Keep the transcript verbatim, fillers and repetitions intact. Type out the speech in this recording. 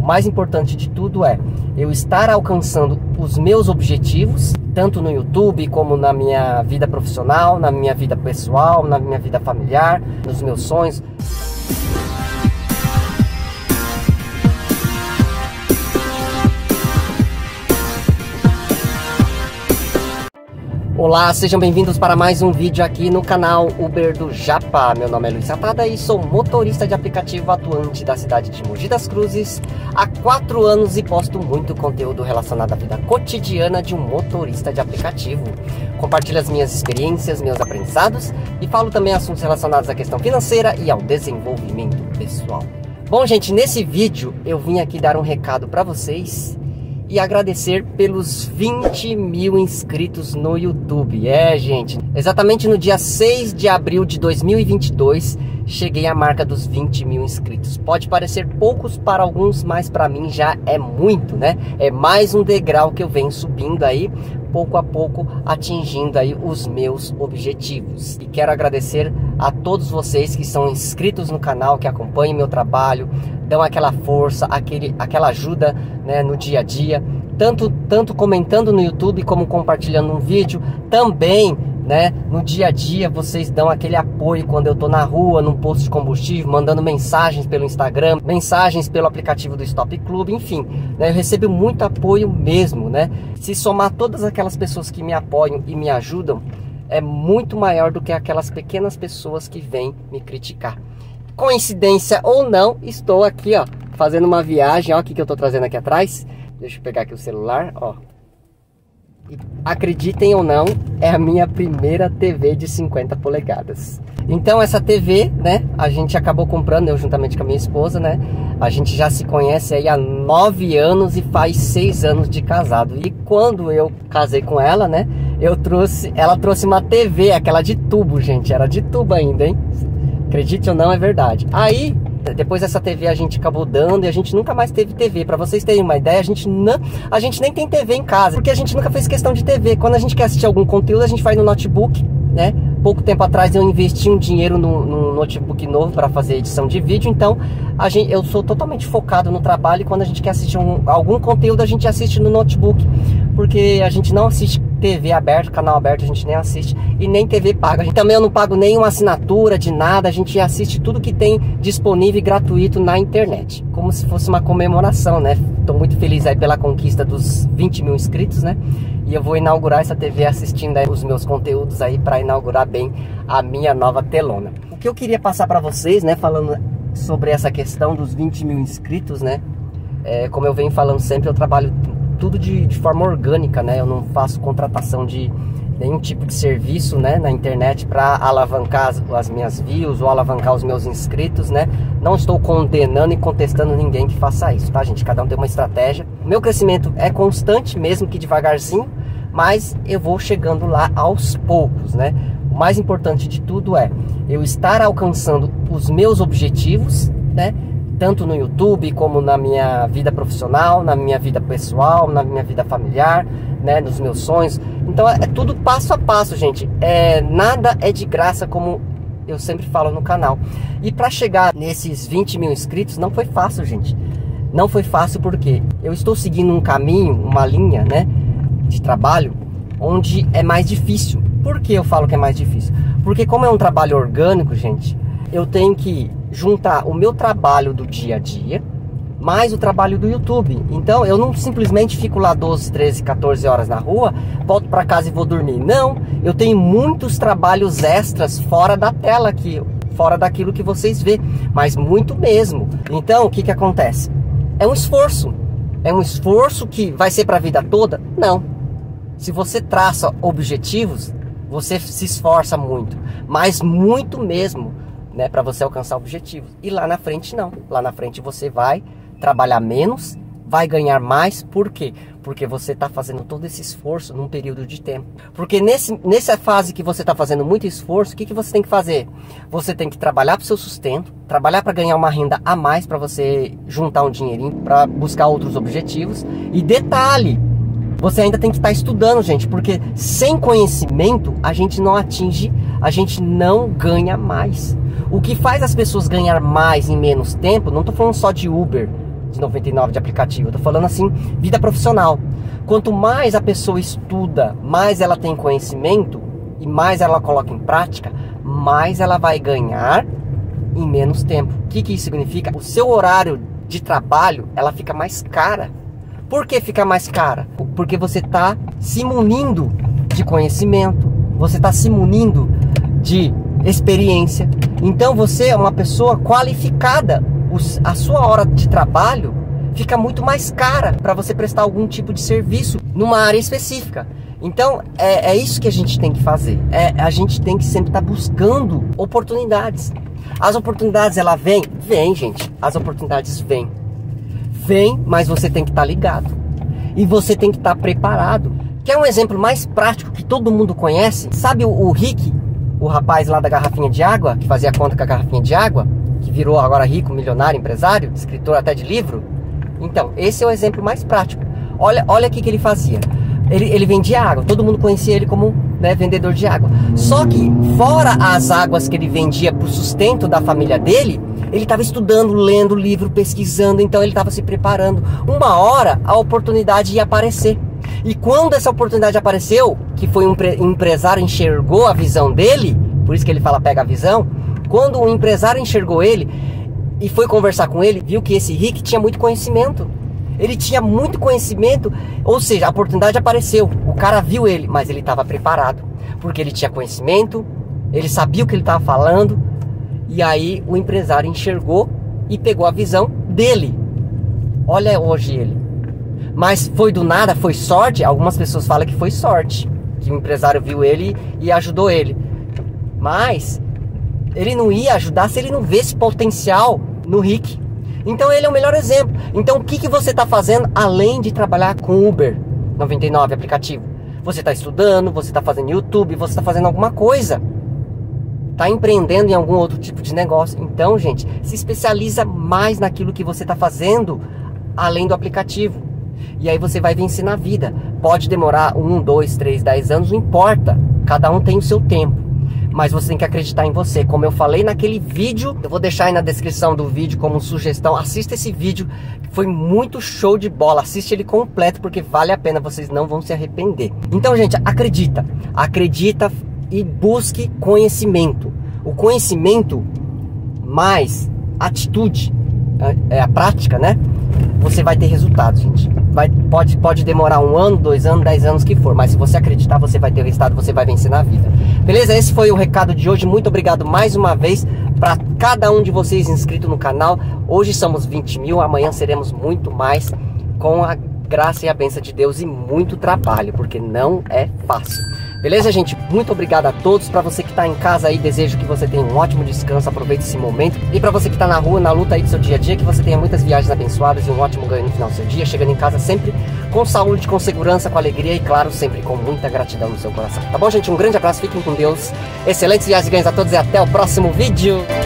mais importante de tudo é eu estar alcançando os meus objetivos, tanto no YouTube como na minha vida profissional, na minha vida pessoal, na minha vida familiar, nos meus sonhos. Olá, sejam bem-vindos para mais um vídeo aqui no canal Uber do Japa. Meu nome é Luiz Ratada e sou motorista de aplicativo atuante da cidade de Mogi das Cruzes há quatro anos e posto muito conteúdo relacionado à vida cotidiana de um motorista de aplicativo. Compartilho as minhas experiências, meus aprendizados e falo também assuntos relacionados à questão financeira e ao desenvolvimento pessoal. Bom, gente, nesse vídeo eu vim aqui dar um recado para vocês e agradecer pelos vinte mil inscritos no YouTube. É, gente, exatamente no dia seis de abril de dois mil e vinte e dois cheguei à marca dos vinte mil inscritos. Pode parecer poucos para alguns, mas para mim já é muito, né? É mais um degrau que eu venho subindo aí, pouco a pouco atingindo aí os meus objetivos. E quero agradecer a todos vocês que são inscritos no canal, que acompanham meu trabalho, dão aquela força, aquele, aquela ajuda, né, no dia a dia, tanto, tanto comentando no YouTube como compartilhando um vídeo, também, né, no dia a dia vocês dão aquele apoio quando eu tô na rua, num posto de combustível, mandando mensagens pelo Instagram, mensagens pelo aplicativo do Stop Club, enfim, né, eu recebo muito apoio mesmo, né? Se somar todas aquelas pessoas que me apoiam e me ajudam, é muito maior do que aquelas pequenas pessoas que vêm me criticar. Coincidência ou não, estou aqui, ó, fazendo uma viagem, ó, o que que eu tô trazendo aqui atrás. Deixa eu pegar aqui o celular, ó. E, acreditem ou não, é a minha primeira T V de cinquenta polegadas. Então essa T V, né, a gente acabou comprando, eu juntamente com a minha esposa, né. A gente já se conhece aí há nove anos e faz seis anos de casado. E quando eu casei com ela, né, eu trouxe, ela trouxe uma T V, aquela de tubo, gente, era de tubo ainda, hein. Acredite ou não, é verdade. Aí, depois dessa T V a gente acabou dando e a gente nunca mais teve T V. Pra vocês terem uma ideia, a gente, não, a gente nem tem T V em casa, porque a gente nunca fez questão de T V. Quando a gente quer assistir algum conteúdo, a gente faz no notebook, né? Pouco tempo atrás eu investi um dinheiro no, no notebook novo para fazer edição de vídeo. Então, a gente, eu sou totalmente focado no trabalho e quando a gente quer assistir um, algum conteúdo, a gente assiste no notebook. Porque a gente não assiste T V aberta, canal aberto, a gente nem assiste. E nem T V paga. Também eu não pago nenhuma assinatura de nada. A gente assiste tudo que tem disponível e gratuito na internet. Como se fosse uma comemoração, né? Tô muito feliz aí pela conquista dos vinte mil inscritos, né? E eu vou inaugurar essa T V assistindo aí os meus conteúdos aí para inaugurar bem a minha nova telona. O que eu queria passar para vocês, né? Falando sobre essa questão dos vinte mil inscritos, né? É, como eu venho falando sempre, eu trabalho tudo de, de forma orgânica, né? Eu não faço contratação de nenhum tipo de serviço, né, na internet para alavancar as, as minhas views ou alavancar os meus inscritos, né? Não estou condenando e contestando ninguém que faça isso, tá, gente? Cada um tem uma estratégia. O meu crescimento é constante, mesmo que devagarzinho, mas eu vou chegando lá aos poucos, né? O mais importante de tudo é eu estar alcançando os meus objetivos, né? Tanto no YouTube como na minha vida profissional, na minha vida pessoal, na minha vida familiar, né, nos meus sonhos. Então é tudo passo a passo, gente. É, nada é de graça, como eu sempre falo no canal. E para chegar nesses vinte mil inscritos não foi fácil, gente. Não foi fácil porque eu estou seguindo um caminho, uma linha, né, de trabalho onde é mais difícil. Por que eu falo que é mais difícil? Porque como é um trabalho orgânico, gente, eu tenho que juntar o meu trabalho do dia a dia mais o trabalho do YouTube. Então eu não simplesmente fico lá doze, treze, quatorze horas na rua, volto para casa e vou dormir. Não, eu tenho muitos trabalhos extras fora da tela aqui, fora daquilo que vocês vê, mas muito mesmo. Então o que que acontece? É um esforço. É um esforço que vai ser para a vida toda? Não. Se você traça objetivos, você se esforça muito, mas muito mesmo, né, para você alcançar objetivos. E lá na frente não. Lá na frente você vai trabalhar menos, vai ganhar mais. Por quê? Porque você está fazendo todo esse esforço num período de tempo. Porque nesse, nessa fase que você está fazendo muito esforço, o que, que você tem que fazer? Você tem que trabalhar para o seu sustento, trabalhar para ganhar uma renda a mais, para você juntar um dinheirinho, para buscar outros objetivos. E detalhe, você ainda tem que estar estudando, gente, porque sem conhecimento a gente não atinge, a gente não ganha mais. O que faz as pessoas ganhar mais em menos tempo, não estou falando só de Uber, de noventa e nove de aplicativo. Eu tô falando assim, vida profissional. Quanto mais a pessoa estuda, mais ela tem conhecimento e mais ela coloca em prática, mais ela vai ganhar em menos tempo. O que que isso significa? O seu horário de trabalho, ela fica mais cara. Por que fica mais cara? Porque você está se munindo de conhecimento, você está se munindo de experiência. Então você é uma pessoa qualificada. A sua hora de trabalho fica muito mais cara para você prestar algum tipo de serviço numa área específica. Então é, é isso que a gente tem que fazer. É, a gente tem que sempre estar tá buscando oportunidades. As oportunidades, ela vem? Vem, gente. As oportunidades vêm. Vem, mas você tem que estar tá ligado. E você tem que estar tá preparado. Quer um exemplo mais prático que todo mundo conhece? Sabe o, o Rick, o rapaz lá da garrafinha de água, que fazia conta com a garrafinha de água, que virou agora rico, milionário, empresário, escritor até de livro? Então, esse é o exemplo mais prático. Olha, olha o que, que ele fazia. Ele, ele vendia água, todo mundo conhecia ele como, né, vendedor de água. Só que, fora as águas que ele vendia para o sustento da família dele, ele estava estudando, lendo livro, pesquisando, então ele estava se preparando. Uma hora a oportunidade ia aparecer. E quando essa oportunidade apareceu, que foi um empresário enxergou a visão dele, por isso que ele fala pega a visão, quando o empresário enxergou ele e foi conversar com ele, viu que esse Rick tinha muito conhecimento. Ele tinha muito conhecimento, ou seja, a oportunidade apareceu, o cara viu ele, mas ele estava preparado, porque ele tinha conhecimento, ele sabia o que ele estava falando, e aí o empresário enxergou e pegou a visão dele. Olha hoje ele. Mas foi do nada, foi sorte? Algumas pessoas falam que foi sorte, que o empresário viu ele e ajudou ele. Mas ele não ia ajudar se ele não vê esse potencial no Rick. Então ele é o melhor exemplo. Então o que, que você está fazendo além de trabalhar com Uber noventa e nove aplicativo? Você está estudando, você está fazendo YouTube, você está fazendo alguma coisa. Está empreendendo em algum outro tipo de negócio. Então, gente, se especializa mais naquilo que você está fazendo além do aplicativo. E aí você vai vencer na vida. Pode demorar um, dois, três, dez anos, não importa. Cada um tem o seu tempo. Mas você tem que acreditar em você. Como eu falei naquele vídeo, eu vou deixar aí na descrição do vídeo como sugestão. Assista esse vídeo, foi muito show de bola. Assiste ele completo porque vale a pena, vocês não vão se arrepender. Então, gente, acredita. Acredita e busque conhecimento. O conhecimento mais atitude, é a prática, né? Você vai ter resultados, gente. Vai, pode, pode demorar um ano, dois anos, dez anos, que for. Mas se você acreditar, você vai ter resultado, você vai vencer na vida. Beleza? Esse foi o recado de hoje. Muito obrigado mais uma vez para cada um de vocês inscritos no canal. Hoje somos vinte mil, amanhã seremos muito mais, com a graça e a bênção de Deus e muito trabalho, porque não é fácil. Beleza, gente? Muito obrigado a todos. Para você que está em casa aí, desejo que você tenha um ótimo descanso, aproveite esse momento. E para você que está na rua, na luta aí do seu dia a dia, que você tenha muitas viagens abençoadas e um ótimo ganho no final do seu dia, chegando em casa sempre com saúde, com segurança, com alegria e, claro, sempre com muita gratidão no seu coração. Tá bom, gente? Um grande abraço, fiquem com Deus. Excelentes viagens e ganhos a todos e até o próximo vídeo.